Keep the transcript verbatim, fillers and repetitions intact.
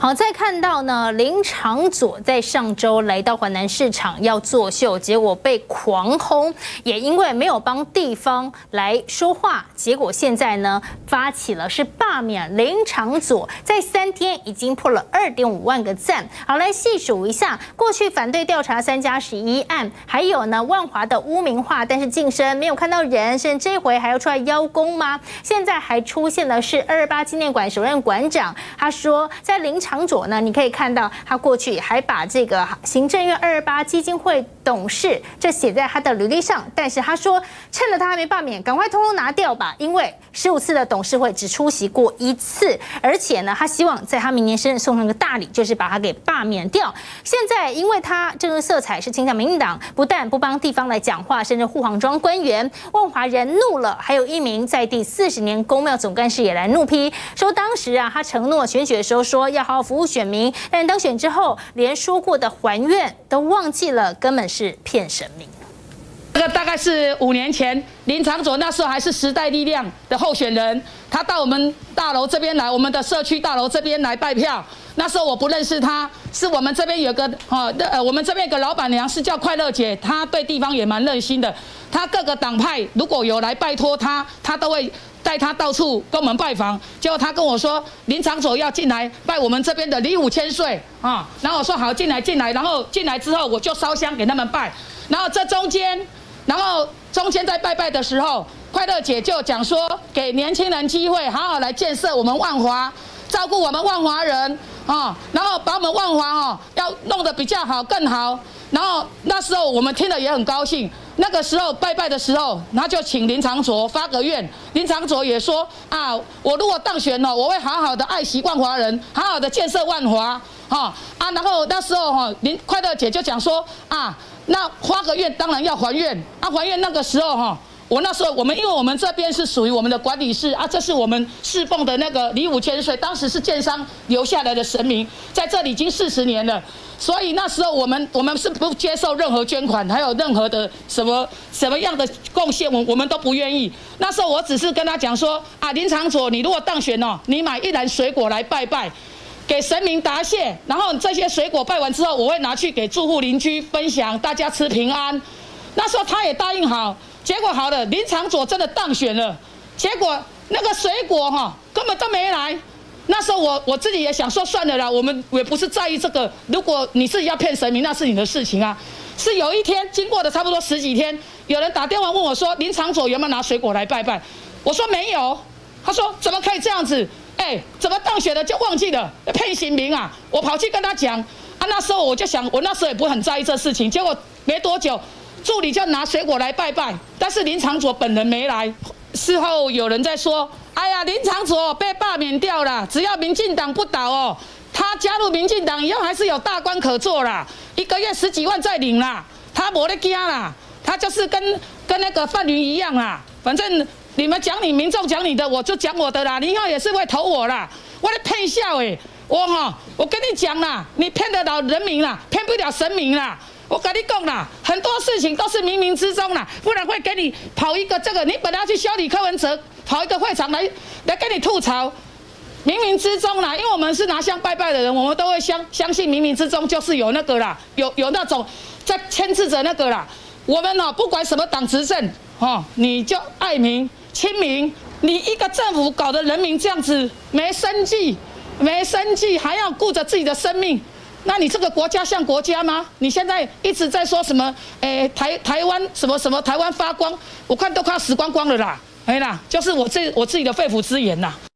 好，再看到呢，林长佐在上周来到华南市场要作秀，结果被狂轰，也因为没有帮地方来说话，结果现在呢发起了是罢免林长佐，在三天已经破了二点五万个赞。好，来细数一下，过去反对调查三加十一案，还有呢万华的污名化，但是晋升没有看到人，甚至这回还要出来邀功吗？现在还出现的是二二八纪念馆首任馆长，他说在林长长佐呢，你可以看到他过去还把这个行政院二二八基金会董事这写在他的履历上，但是他说趁着他还没罢免，赶快通通拿掉吧，因为十五次的董事会只出席过一次，而且呢，他希望在他明年生日送上个大礼，就是把他给罢免掉。现在因为他政治色彩是倾向民进党，不但不帮地方来讲话，甚至护航装官员，万华人怒了，还有一名在地四十年公庙总干事也来怒批，说当时啊，他承诺选举的时候说要好好服务选民，但当选之后，连说过的还愿都忘记了，根本是骗神明。 这个大概是五年前，林长佐那时候还是时代力量的候选人，他到我们大楼这边来，我们的社区大楼这边来拜票。那时候我不认识他，是我们这边有个哦，呃，我们这边有个老板娘是叫快乐姐，她对地方也蛮热心的。她各个党派如果有来拜托她，她都会带她到处跟我们拜访。结果她跟我说，林长佐要进来拜我们这边的李武千岁啊，然后我说好，进来进来，然后进来之后我就烧香给他们拜，然后这中间，然后中间在拜拜的时候，快乐姐就讲说，给年轻人机会，好好来建设我们万华，照顾我们万华人。哦，然后把我们万华哦要弄得比较好更好，然后那时候我们听了也很高兴。那个时候拜拜的时候，然后就请林长佐发个愿。林长佐也说啊，我如果当选了，我会好好的爱惜万华人，好好的建设万华。哈、哦、啊，然后那时候哈、哦，林快乐姐就讲说啊，那发个愿当然要还愿啊，还愿那个时候哈、哦。我那时候，我们因为我们这边是属于我们的管理室啊，这是我们侍奉的那个李武千岁，当时是建商留下来的神明，在这里已经四十年了，所以那时候我们我们是不接受任何捐款，还有任何的什么什么样的贡献，我我们都不愿意。那时候我只是跟他讲说啊，林长佐，你如果当选哦，你买一篮水果来拜拜，给神明答谢，然后这些水果拜完之后，我会拿去给住户邻居分享，大家吃平安。那时候他也答应好。结果好了，林长佐真的当选了。结果那个水果哈根本都没来。那时候我我自己也想说算了啦，我们也不是在意这个。如果你自己要骗神明，那是你的事情啊。是有一天经过的差不多十几天，有人打电话问我说林长佐有没有拿水果来拜拜？我说没有。他说怎么可以这样子？哎，怎么当选了就忘记了？骗神明啊！我跑去跟他讲啊，那时候我就想，我那时候也不很在意这事情。结果没多久。助理就拿水果来拜拜，但是林长佐本人没来。事后有人在说：“哎呀，林长佐被罢免掉了，只要民进党不倒哦，他加入民进党以后还是有大官可做啦，一个月十几万在领啦，他没得惊啦，他就是跟跟那个范云一样啦，反正你们讲你，民众讲你的，我就讲我的啦，你以后也是会投我啦，我在骗笑哎，我哈，我跟你讲啦，你骗得了人民啦，骗不了神明啦。”我跟你讲啦，很多事情都是冥冥之中啦，不然会给你跑一个这个，你本来要去修理柯文哲，跑一个会场来来跟你吐槽，冥冥之中啦，因为我们是拿香拜拜的人，我们都会相相信冥冥之中就是有那个啦，有有那种在牵制着那个啦。我们哦，不管什么党执政哦，你就爱民亲民，你一个政府搞得人民这样子没生计，没生计还要顾着自己的生命。那你这个国家像国家吗？你现在一直在说什么？诶、欸，台台湾什么什么台湾发光，我看都快要死光光了啦！哎啦，就是我自我自己的肺腑之言啦。